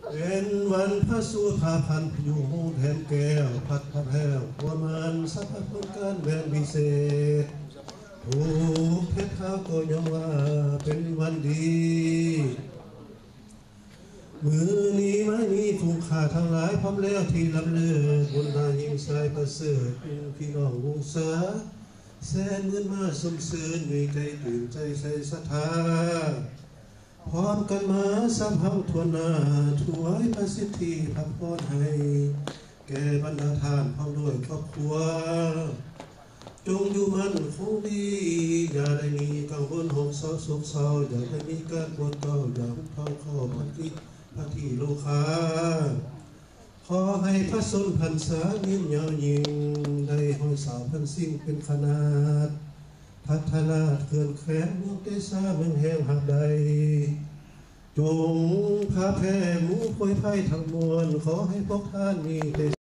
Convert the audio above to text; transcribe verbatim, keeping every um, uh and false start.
เป็นวันพระสุธาพันธ์อยู่แถมแก้วพัดพระแพ้วหัวมันสัพพะการแบนพิเศษถูกเพชรข้าวก็ยังว่าเป็นวันดีมือนี้ไม่มีถูกขาทั้งหลายพร้อมแล้วที่ลำเลือบุญนายิ่งสายประเสริฐพี่น้องวงศาแสนเงินมาสมเสริญมีใจตื่นใจใส่ศรัทธาพร้อมกันมาสัมผัสทวนหน้าถวายพระสิทธิพระพรให้แก่บรรดาทานพร้อมด้วยครอบครัวจงอยู่มันคงดีอย่าได้มีกังวลหงเศร้าโศกเศร้าอย่าได้มีการปวดเก่าอย่าหุบเท้าข้อพันธิพันธิโลคาขอให้พระสนพรรษายิ่งยาวยิ่งได้ห้อยสาวพันสิ่งเป็นขนาดพัฒนาเขื่อนแขวนเมืองเตสาเมืองแห่งหาดใดจงพาแผ่หมู่ป่วยไพ่ทั้งมวลขอให้พวกท่านมี